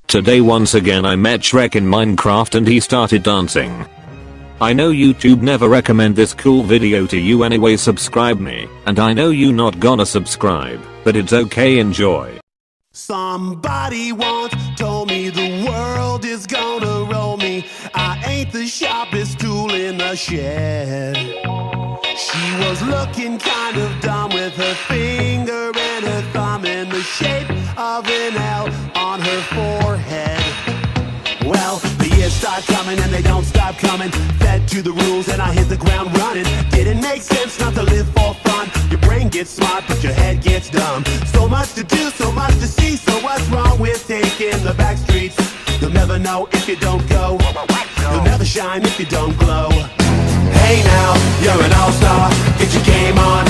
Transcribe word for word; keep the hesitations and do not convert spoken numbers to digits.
Today once again I met Shrek in Minecraft and he started dancing. I know YouTube never recommend this cool video to you anyway, subscribe me, and I know you not gonna subscribe, but it's okay, enjoy. Somebody once told me the world is gonna roll me. I ain't the sharpest tool in the shed. She was looking kind of dumb with her finger and her thumb in the shape of an L on her forehead. Well, the years start coming and they don't stop coming. Fed to the rules and I hit the ground running. Didn't make sense not to live for fun. Your brain gets smart but your head gets dumb. So much to do, so much to see. So what's wrong with taking the back streets? You'll never know if you don't go. You'll never shine if you don't glow. Hey now, you're an all-star. Get your game on.